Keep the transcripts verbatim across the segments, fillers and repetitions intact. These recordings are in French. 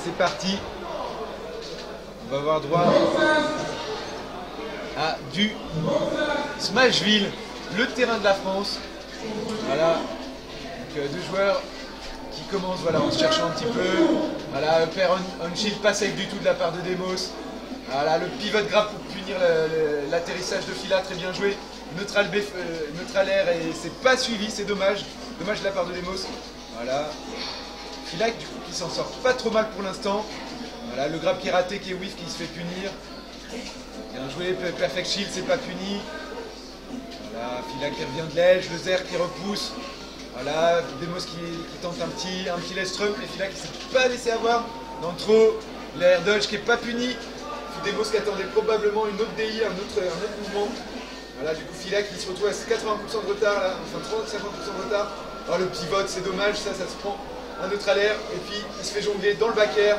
c'est parti. On va avoir droit à du Smashville, le terrain de la France. Voilà, donc euh, deux joueurs qui commencent voilà, en se cherchant un petit peu. Voilà, pair on, on shield pas safe du tout de la part de Demos. Voilà, le pivot grab pour punir l'atterrissage de Fila, très bien joué. Neutral, B, euh, neutral air et c'est pas suivi, c'est dommage. Dommage de la part de Demos. Voilà. Fila du coup qui s'en sort pas trop mal pour l'instant. Voilà, le grab qui est raté, qui est whiff, qui se fait punir. Bien joué, perfect shield, c'est pas puni. Voilà, Fila qui revient de l'edge, le Zer qui repousse. Voilà, Demos qui, qui tente un petit, un petit Lestrum et Fila qui s'est pas laissé avoir. Dans le trop, l'air dodge qui est pas puni. Demos qui attendait probablement une autre D I, un autre, un autre mouvement. Voilà, du coup Fila qui se retrouve à quatre-vingts pour cent de retard, là, enfin trente à cinquante pour cent de retard. Alors le pivot, c'est dommage, ça, ça se prend un neutral air et puis il se fait jongler dans le back air.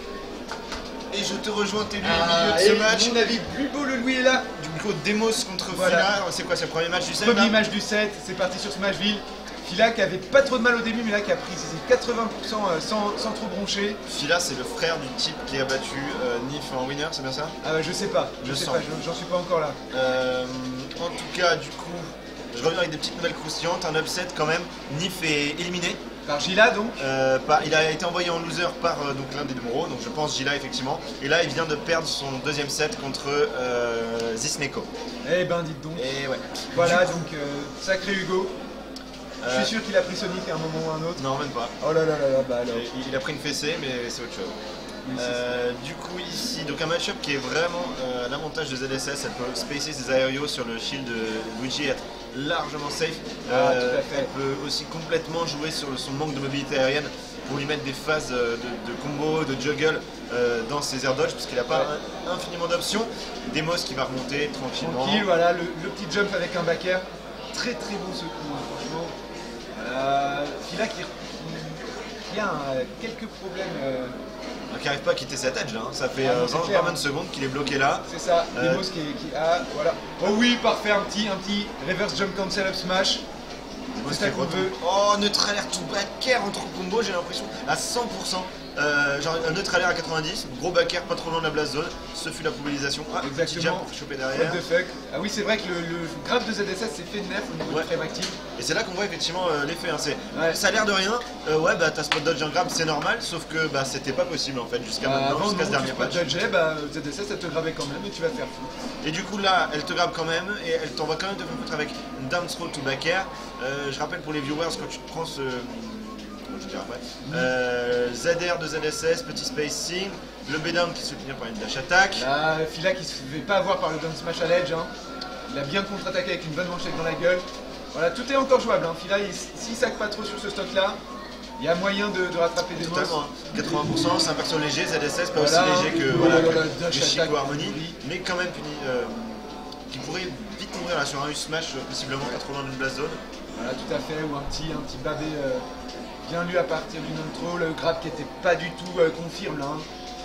Et je te rejoins, t'es lui Ah, au milieu de ce et match. mon avis, plus beau le Louis est là. Du coup, Demos contre Voilà. Fila, c'est quoi, c'est le premier match du set Premier là match du set, c'est parti sur Smashville. Fila qui avait pas trop de mal au début, mais là qui a pris ses quatre-vingts pour cent sans, sans trop broncher. Fila, c'est le frère du type qui a battu euh, Nif en winner, c'est bien ça? Ah bah je sais pas, je, Je sais sens. pas, j'en suis pas encore là. Euh, en tout cas, du coup, je reviens avec des petites nouvelles croustillantes. Un upset quand même. Nif est éliminé. Par Gila donc. Euh, par- il a été envoyé en loser par euh, donc l'un des numéros, donc je pense Gila effectivement. Et là, il vient de perdre son deuxième set contre euh, Zisneko. Eh ben dites donc. Et ouais. Voilà Du coup, donc euh, sacré Hugo. Je euh, suis sûr qu'il a pris Sonic à un moment ou à un autre. non, même pas. Oh là là là là, bah alors. Il, il a pris une fessée, mais c'est autre chose. Oui, c'est Euh, du coup ici, donc un match-up qui est vraiment euh, à l'avantage de Z S S, elle peut spacer ses aérios sur le shield de Luigi et être largement safe. Ah, tout à fait. Elle peut aussi complètement jouer sur le- son manque de mobilité aérienne pour lui mettre des phases euh, de, de combo, de juggle euh, dans ses air dodge, parce qu'il n'a pas un- infiniment d'options. Demos qui va remonter tranquillement. Tranquille, voilà, le, le petit jump avec un back air. Très très bon secours, hein, franchement. Euh, Fila qui, qui, qui a un- quelques problèmes. euh, Donc, il n'arrive pas à quitter cette edge, hein. Ça fait Ah non, euh, c'est vingt clair, vingt hein. secondes qu'il est bloqué là. C'est ça, Euh, Demos qui, qui a. Voilà. Oh oui, parfait, un petit, un petit reverse jump cancel up smash. Demos C'est qui ça qu'on retombe. veut. Oh, neutral air to back air entre combo, j'ai l'impression, à cent pour cent. Euh, genre un neutral air à quatre-vingt-dix, gros back air pas trop loin de la blast zone. Ce fut la mobilisation. Ah, petit jump Exactement. pour choper What derrière. the fuck. Ah oui, c'est vrai que le, le graphe de Z S S s'est fait neuf au niveau Ouais. du frame active. Et c'est là qu'on voit effectivement euh, l'effet. Hein. C'est- Ouais. Ça a l'air de rien. Euh, ouais, bah t'as spot dodge en grab, c'est normal. Sauf que bah c'était pas possible en fait jusqu'à Bah, maintenant, avant, jusqu'à ce non, dernier tu spot patch. dodgeais, bah, Z S S elle te gravait quand même et tu vas te faire foutre. Et du coup là, elle te grabe quand même et elle t'envoie quand même te faire foutre avec une down throw to back air. Euh, je rappelle pour les viewers, quand tu te prends ce. Je dirais après. Euh, Z R de Z S S, petit spacing, le B down qui se finit par une dash attack. Là, Fila qui se fait pas avoir par le down smash à l'edge. Hein. Il a bien contre-attaqué avec une bonne manchette dans la gueule. Voilà, tout est encore jouable. Hein. Fila, il- s'il sac pas trop sur ce stock là, il y a moyen de, de rattraper des Totalement, monstres. hein. quatre-vingts pour cent, c'est un perso léger, Z S S pas Voilà. aussi léger que, Oh voilà, là que là, dash le Chico attack Harmony, pourri. mais quand même puni, euh, qui pourrait vite mourir là, sur un U-Smash, euh, possiblement pas trop loin d'une blast zone. Voilà, tout à fait. Ou un petit, un petit babé euh, bien lu à partir du non-throw. Le grab qui était pas du tout euh, confirme là. Hein.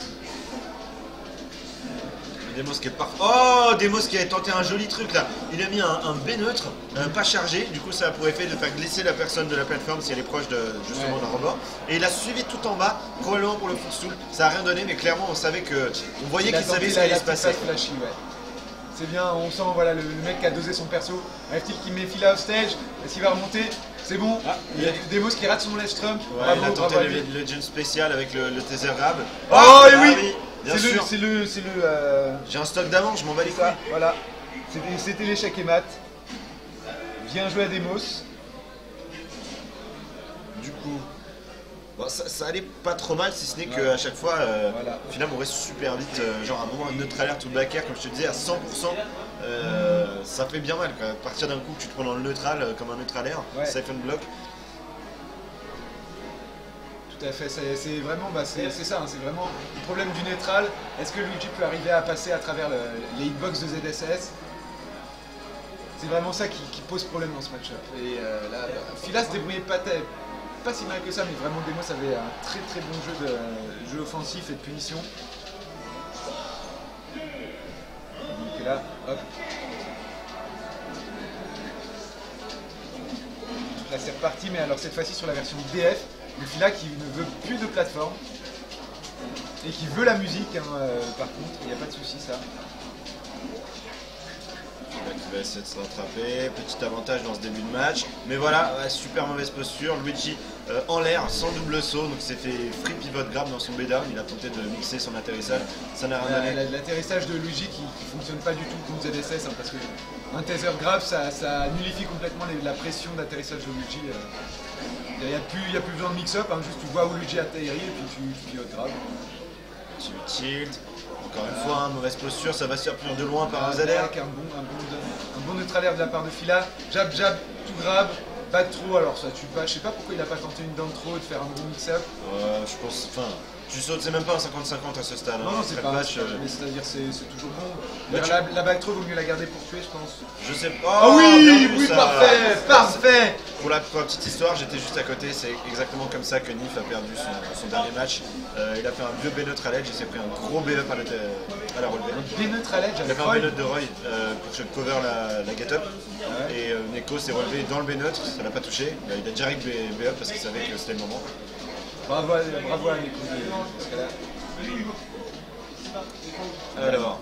Demos qui est parfait. Oh, Demos qui a tenté un joli truc là. Il a mis un, un B neutre, euh, pas chargé. Du coup, ça a pour effet de faire glisser la personne de la plateforme si elle est proche de, justement Ouais. d'un rebord. Et il a suivi tout en bas, probablement pour le footstool. Ça a rien donné, mais clairement, on savait que. On voyait Il a qu'il savait tenté ce qui la- allait la se petite passer. phase flashy, ouais. C'est bien, on sent voilà, le, le mec qui a dosé son perso. Rêve-t-il qui met Fila au stage? Est-ce qu'il va remonter? C'est bon. Ah, il y a il- Demos qui rate son left trump. Ouais, bravo, il a tenté bravo à le, lui. le Legend spécial avec le, le Tether Rab. Oh Ah, et oui, oui, bien C'est le, sûr. c'est le, c'est le, euh, J'ai un stock d'avant, je m'en bats les couilles. ça, voilà. C'était, c'était l'échec et mat. Bien joué à Demos. Du coup, bon, ça, ça allait pas trop mal, si ce n'est Ouais. qu'à chaque fois, euh, Voilà. finalement, on reste super vite. euh, genre, à un moment, un neutral air tout back air, comme je te disais, à cent pour cent, euh, ça fait bien mal. Quoi. À partir d'un coup, que tu te prends dans le neutral, euh, comme un neutral air, Ouais. siphon block. Tout à fait, c'est, c'est vraiment, bah, c'est, c'est ça, hein, c'est vraiment le problème du neutral. Est-ce que Luigi peut arriver à passer à travers le- les hitbox de Z S S? C'est vraiment ça qui, qui pose problème dans ce match-up. Et euh, là, bah, Fila se débrouillait pas, ta- pas si mal que ça, mais vraiment Demos avait un très très bon jeu, de, jeu offensif et de punition. Donc là, hop. Là c'est reparti, mais alors cette fois-ci sur la version D F, le Fila qui ne veut plus de plateforme. Et qui veut la musique, hein, euh, par contre, il n'y a pas de souci ça. Qui va essayer de se rattraper, petit avantage dans ce début de match, mais voilà, ouais, super mauvaise posture, Luigi euh, en l'air, sans double saut, donc il s'est fait free pivot grab dans son B-down, il a tenté de mixer son atterrissage, ça n'a rien donné. L'atterrissage de Luigi qui ne fonctionne pas du tout contre Z S S, hein, parce que un taser grab ça, ça nullifie complètement les, la pression d'atterrissage de Luigi. Euh. Il n'y a, a plus besoin de mix-up, hein, juste tu vois où Luigi atterrit et puis tu, tu pivotes grab. Tu tilt. Encore une fois, hein, mauvaise posture, ça va se faire punir de loin par un Z R. Un bon, un, bon, un bon neutre air de la part de Fila. Jab, jab, tout grab, back throw. Alors ça tue pas. Je sais pas pourquoi il a pas tenté une down throw et de faire un bon mix-up. Euh, je pense. Enfin, tu sautes, c'est même pas un cinquante cinquante à ce stade. Non, hein. non, c'est pas. Match, euh... C'est-à-dire c'est toujours bon. Bah, tu... La, la back throw, vaut mieux la garder pour tuer, je pense. Je sais pas. Oh, oh oui, vu, oui, ça. parfait, parfait. Pour la, pour la petite histoire, j'étais juste à côté, c'est exactement comme ça que Nif a perdu son, son dernier match. Euh, il a fait un vieux B-neutre à l'edge, il s'est pris un gros B-up à, à la relevée. Un B-neutre à l'edge. Il a fait un B-neutre de Roy euh, pour que je cover la, la get-up. Ouais. Et euh, Neko s'est relevé dans le B-neutre, ça l'a pas touché. Il a direct B-up parce qu'il savait que c'était le moment. Bravo, bravo à Neko dans ce cas-là. Alors.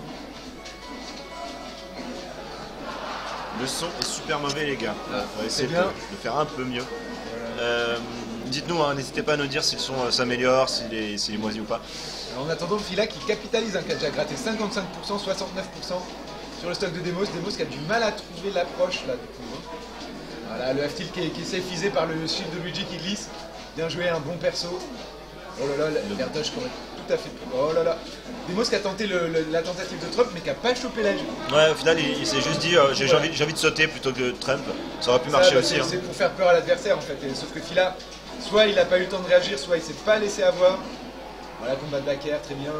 Le son est super mauvais les gars, on va essayer de, de faire un peu mieux. Voilà. Euh, Dites-nous, hein, n'hésitez pas à nous dire si le son euh, s'améliore, s'il est, s'il est moisi ou pas. Alors, en attendant, Fila qui capitalise, hein, qui a déjà gratté cinquante-cinq pour cent, soixante-neuf pour cent sur le stock de Demos. Demos qui a du mal à trouver l'approche là du coup. Hein. Voilà, le half-tilt qui, qui est safe-isé par le shield de Luigi qui glisse. Bien joué, un bon perso. Oh là là, l'air dodge quand même tout à fait. Oh là là. Demos qui a tenté le, le, la tentative de Trump mais qui n'a pas chopé l'edge. Ouais, au final il, il s'est juste dit euh, j'ai voilà. envie, envie de sauter plutôt que Trump. Ça aurait pu ça, marcher bah, aussi. C'est hein. pour faire peur à l'adversaire en fait. Et, sauf que Fila, soit il n'a pas eu le temps de réagir, soit il s'est pas laissé avoir. Voilà, combat de back air, très bien.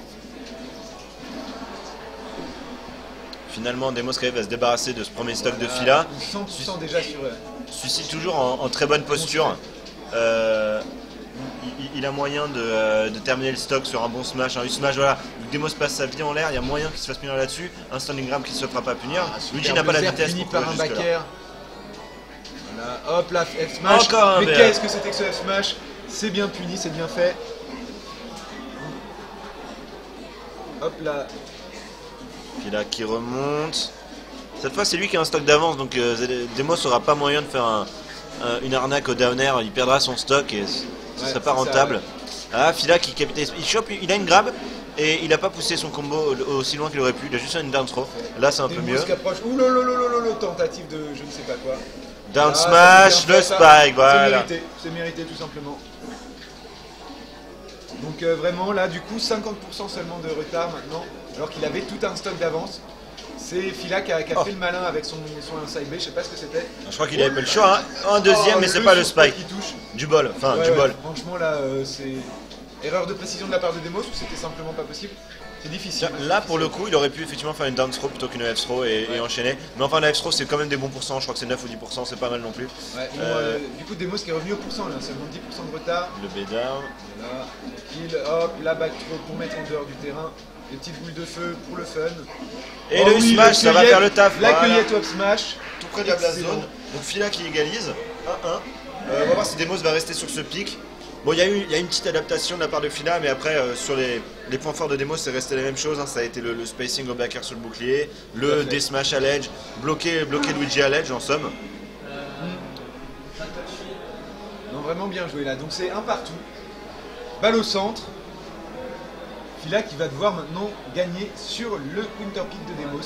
Finalement, Demos va se débarrasser de ce premier stock voilà, de Fila. cent pour cent déjà sur. Celui-ci toujours en, en très bonne posture. Euh, il, il a moyen de, euh, de terminer le stock sur un bon smash, un smash, voilà. Demos passe sa vie en l'air, il y a moyen qu'il se fasse punir là-dessus. Un standing grab qui ne se fera pas punir. Ah, Luigi n'a pas la vitesse fini pour par un back air. Voilà, hop là, F smash. Encore un Mais qu'est-ce que c'était que ce F smash? C'est bien puni, c'est bien fait. Hop là. Puis là qui remonte. Cette fois c'est lui qui a un stock d'avance, donc euh, Demos n'aura pas moyen de faire un, un, une arnaque au down air, il perdra son stock et ce ne ouais, serait pas rentable. Ça, ouais. Ah, Fila qui capitalise, il chope, il a une grab et il n'a pas poussé son combo aussi loin qu'il aurait pu, il a juste fait une down throw. Là c'est un Des peu mieux. Ouh là là là là, tentative de je ne sais pas quoi. Down ah, smash, le spike, ça. Voilà. C'est mérité, c'est mérité tout simplement. Donc euh, vraiment là du coup cinquante pour cent seulement de retard maintenant, alors qu'il avait tout un stock d'avance. C'est Fila qui a, qui a oh. fait le malin avec son, son side B, je sais pas ce que c'était. Je crois qu'il avait pas le choix, hein. Un deuxième, oh, mais c'est pas le spike. Qui touche. Du bol, enfin ouais, du ouais, bol. Franchement là, euh, c'est erreur de précision de la part de Demos ou c'était simplement pas possible. C'est difficile. Là, là pour le coup, il aurait pu effectivement faire une down throw plutôt qu'une F throw et, ouais. et enchaîner. Mais enfin, la F throw c'est quand même des bons pourcents, je crois que c'est neuf ou dix pour cent, c'est pas mal non plus. Ouais, bon, euh, du coup, Demos qui est revenu au pourcent là, seulement dix pour cent de retard. Le B down. Voilà, tranquille, hop, la back throw pour mettre en dehors du terrain. Des petites boules de feu pour le fun. Et oh le oui, smash, ça va faire le taf. La cueillette top smash. Tout près de la blast zone. Donc Fila qui égalise. un un. Euh, on va voir si Demos va rester sur ce pic. Bon, il y, y a une petite adaptation de la part de Fila, mais après, euh, sur les, les points forts de Demos, c'est resté la même chose. Hein. Ça a été le, le spacing au back air sur le bouclier, le D-smash à l'edge, bloquer, bloquer Luigi à l'edge en somme. Non, vraiment bien joué là. Donc c'est un partout. Balle au centre. Fila qui va devoir maintenant gagner sur le counter pick de Demos.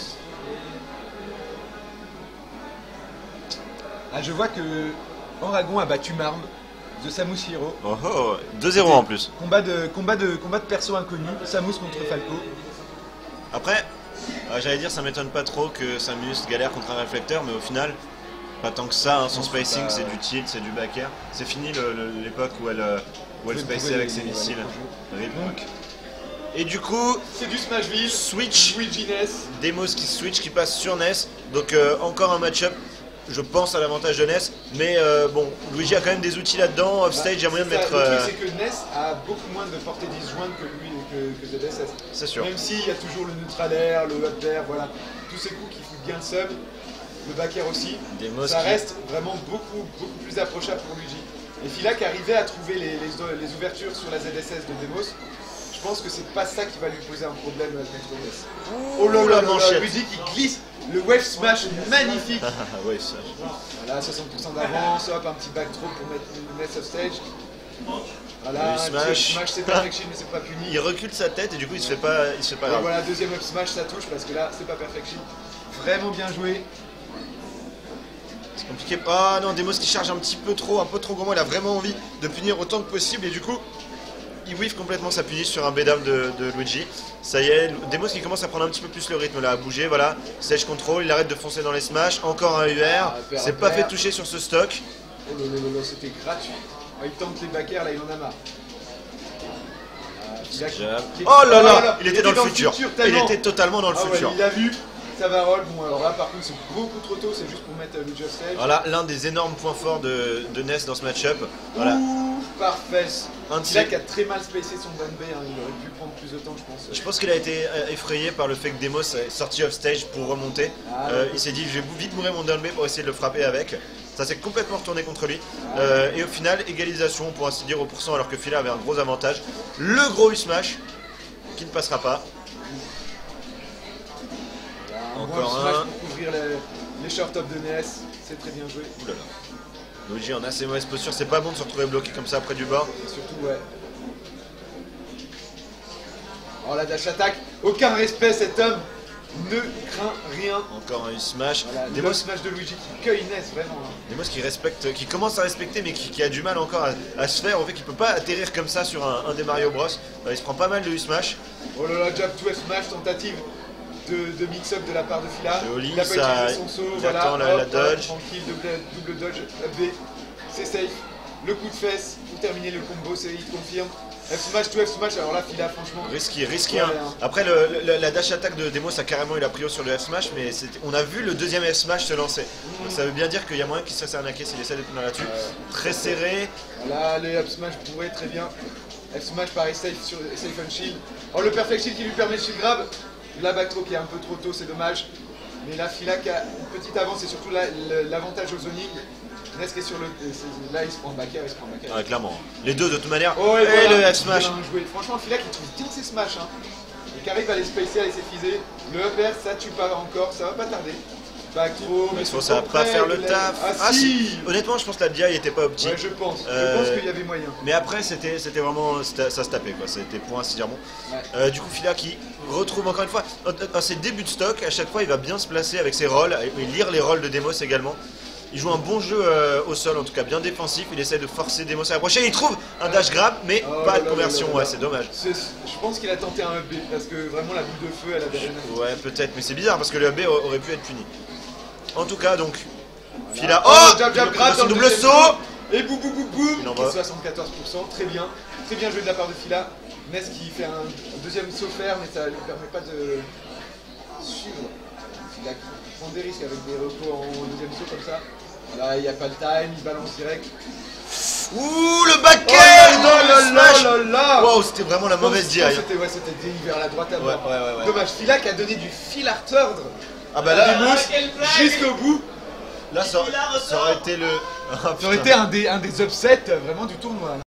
Ah, je vois que Enragon a battu Marm de Samus Hero. Oh oh, deux zéro en plus. Combat de, combat de, combat de perso inconnu, Samus contre Falco. Après, euh, j'allais dire ça m'étonne pas trop que Samus galère contre un réflecteur, mais au final, pas tant que ça, hein, son spacing pas... c'est du tilt, c'est du back air. C'est fini l'époque où elle, où elle spaçait avec ses missiles. Donc, et du coup, c'est du Smashville, switch, Luigi-Ness. Demos qui switch, qui passe sur Ness. Donc euh, encore un match-up, je pense à l'avantage de Ness. Mais euh, bon, Luigi a quand même des outils là-dedans. Offstage, il y a moyen de mettre... Le euh... truc c'est que Ness a beaucoup moins de portée disjointe que lui que, que Z S S. C'est sûr. Même s'il y a toujours le neutral air, le up air, voilà. Tous ces coups qui foutent bien le sub. Le back air aussi. Demos ça qui... reste vraiment beaucoup, beaucoup plus approchable pour Luigi. Et Fila qui arrivait à trouver les, les, les ouvertures sur la Z S S de Demos. Je pense que c'est pas ça qui va lui poser un problème contre Ness. Oh là là, là, manchette. Luigi qui glisse, le wave smash magnifique. Ouais, ça. Voilà, soixante pour cent d'avance, hop, un petit back throw pour mettre Ness off stage. Voilà, Le un smash. up smash, c'est perfection mais c'est pas puni. Il recule sa tête et du coup il se fait pas, il se fait pas Et grave. voilà, deuxième up smash, ça touche parce que là, c'est pas perfection. Vraiment bien joué. C'est compliqué. Ah non, Demos qui charge un petit peu trop, un peu trop gourmand. Il a vraiment envie de punir autant que possible et du coup, il whiff complètement sa punition sur un B-Dam de, de Luigi. Ça y est, Demos qui commence à prendre un petit peu plus le rythme là, à bouger. Voilà, stage control, il arrête de foncer dans les smash. Encore un U R. Ah, c'est pas fait toucher sur ce stock. Oh là là là, c'était gratuit. Oh, il tente les backers, là il en a marre. Ah, il a- Jab. qui- Oh là là, oh là, il était dans le futur. Il tellement. était totalement dans le Ah ouais, futur. il a vu, ça va roll. Bon, alors là par contre, c'est beaucoup trop tôt, c'est juste pour mettre euh, le just stage. Voilà, l'un des énormes points forts de, de Ness dans ce match-up. Voilà. Ouh, parfait. Un de C'est là ses- qui a très mal spacé son down B, hein. Il aurait pu prendre plus de temps, je pense. Je pense qu'il a été euh, effrayé par le fait que Demos est sorti off stage pour remonter. Ah, Euh, ouais. il s'est dit je vais vite mourir mon down B pour essayer de le frapper avec. Ça s'est complètement retourné contre lui. Euh, et au final, égalisation pour ainsi dire au pourcent alors que Fila avait un gros avantage. Le gros U-Smash qui ne passera pas. Voilà, un Encore bon smash un. pour couvrir les, les short top de Ness. C'est très bien joué. Ouh là là. Luigi en assez mauvaise posture, c'est pas bon de se retrouver bloqué comme ça près du bord. Et surtout, ouais. Oh la dash attack, aucun respect cet homme, ne craint rien. Encore un U-Smash. Voilà, Demos, le smash de Luigi qui cueille Ness, vraiment. Hein. Demos qui respecte, qui commence à respecter mais qui, qui a du mal encore à, à se faire au fait qu'il peut pas atterrir comme ça sur un, un des Mario Bros. Euh, il se prend pas mal de U-Smash. Oh là là, jab to F smash, tentative de, de mix-up de la part de Fila. Joli, il a pas ça- utilisé son saut, il voilà. attend la- la hop, voilà, dodge. tranquille, double, double dodge, up B, c'est safe. Le coup de fesse pour terminer le combo, c'est il confirme. F smash to F smash, alors là Fila franchement. Risqué, risqué. Ouais, Hein. hein. Après, le, le- la dash attack de Demos a carrément eu la prio sur le F-Smash, mais c'était- on a vu le deuxième F-Smash se lancer. Donc ça veut bien dire qu'il y a moyen qu'il se fasse arnaquer s'il essaie de tenir là-dessus. Très serré. Voilà, les up smash pourraient très bien. F smash pareil safe sur safe on shield. Oh le perfect shield qui lui permet de shield grab. La back throw qui est un peu trop tôt, c'est dommage. Mais la Fila qui a une petite avance et surtout la- le- l'avantage au zoning. Ness qui est sur le. c'est- Là il se prend backer, il se prend backer. Ouais, clairement. Les deux de toute manière. Oh, et, et voilà, le F-Smash. bien joué. Franchement, Fila qui trouve bien ses smash. Hein. Et qui arrive à les spacer, à les effiser. Le up air, ça tue pas encore, ça va pas tarder. Back throw, Mais mais je pense c'est que ça va trop pas près, faire le il taf. lève. Ah, si. Honnêtement, je pense que la D I était pas optique. Ouais, je pense. Euh, Je pense qu'il y avait moyen. Mais après, c'était c'était vraiment. c'était- Ça se tapait quoi. C'était pour ainsi dire bon. Ouais. Euh, du coup, Fila qui retrouve encore une fois. À ses débuts de stock, à chaque fois, il va bien se placer avec ses rolls et lire les rolls de Demos également. Il joue un bon jeu euh, au sol, en tout cas bien défensif. Il essaie de forcer Demos à approcher. Il trouve un dash grab, mais Oh pas là de là conversion. là là Ouais, là. c'est dommage. C'est- Je pense qu'il a tenté un up B parce que vraiment la boule de feu elle avait rien à faire. Ouais, peut-être, mais c'est bizarre parce que le A B aurait pu être puni. En tout cas, donc, Fila. Oh, Oh, jab jab double- grab dans le double deuxième saut. tour. Et boum boum boum boum Il qui envoie. est soixante-quatorze pour cent, très bien. Très bien joué de la part de Fila. Ness qui fait un deuxième saut faire mais ça lui permet pas de suivre. Fila qui prend des risques avec des repos en deuxième saut comme ça. Là il n'y a pas le time, il balance direct. Ouh, le back Oh air là dans là le smash. là là là. Waouh, c'était vraiment la mauvaise D I. Non, hein. C'était ouais, c'était D I vers la droite à Ouais, droite. ouais, ouais, ouais. Dommage, Fila qui a donné du fil à retordre. Ah bah là, Demos quelle blague. jusqu'au bout. là ça, Fila ça aurait été le. Ah, Ça aurait putain. été un des, un des upsets euh, vraiment du tournoi.